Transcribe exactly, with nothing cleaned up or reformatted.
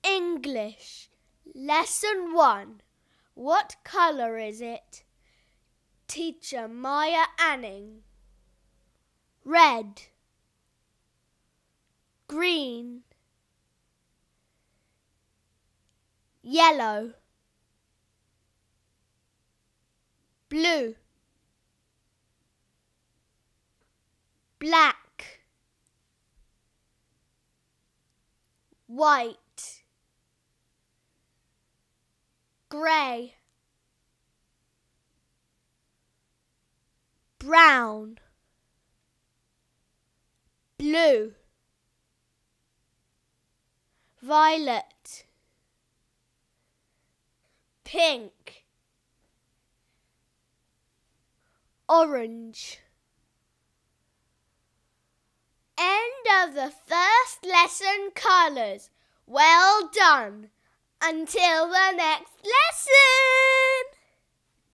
English, Lesson one. What colour is it? Teacher Maya Anning. Red, green, yellow, blue, black, white, grey, brown, blue, violet, pink, orange. End of the first lesson, colours. Well done. Until the next lesson.